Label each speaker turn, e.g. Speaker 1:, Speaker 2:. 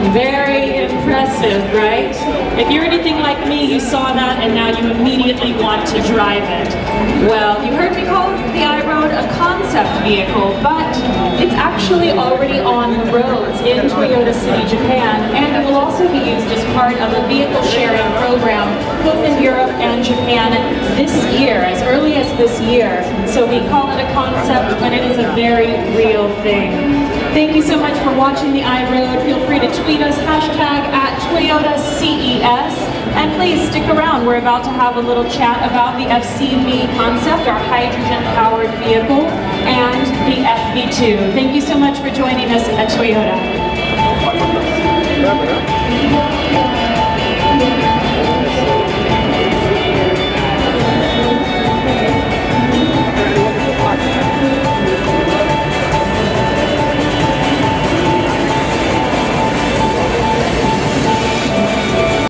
Speaker 1: Very impressive, right? If you're anything like me, you saw that and now you immediately want to drive it. Well, you heard me call the iRoad a concept vehicle, but it's actually already on the roads in Toyota City, Japan, and it will also be used as part of a vehicle sharing program both in Europe and Japan this year, as early as this year. So we call it a concept, but it is a very real thing. Thank you so much for watching the iRoad. Feel free to tweet us, hashtag @ToyotaCES, and please stick around. We're about to have a little chat about the FCV concept, our hydrogen-powered vehicle, and the FV2. Thank you so much for joining us at Toyota.